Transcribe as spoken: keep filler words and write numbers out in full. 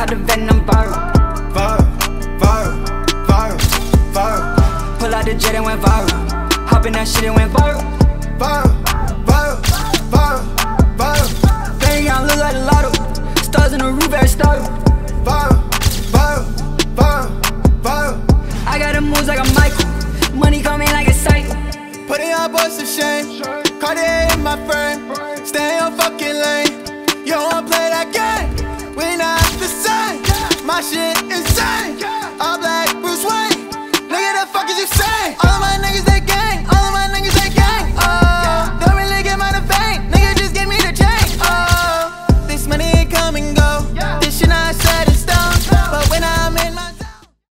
caught the venom viral. Viral, viral, viral, viral. Pull out the jet and went viral. Hop in that shit and went viral. Viral, viral, viral, viral. Bang out, look like a lotto. Stars in the roof, every startle. Viral, viral, viral, viral. I got the moves like a Michael. Money coming like a cycle. Putting your boys to shame. Cartier in my frame. Stay in your fucking lane. You don't wanna play that game. We not the same. My shit insane.